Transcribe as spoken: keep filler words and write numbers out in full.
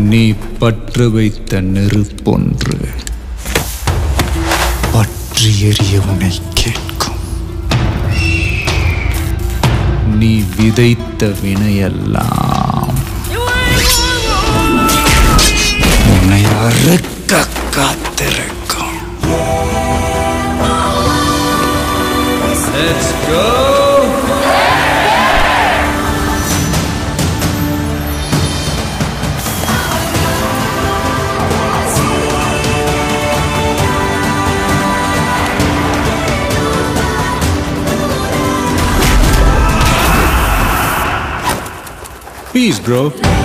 நீ பற்று வைத்த நெருப்பொன்று பற்றி எரிய உன்னை கேட்கும். நீ விதைத்த வினையெல்லாம் உன்னை அறுக்க காத்திருக்கும். Let's go! Peace, bro.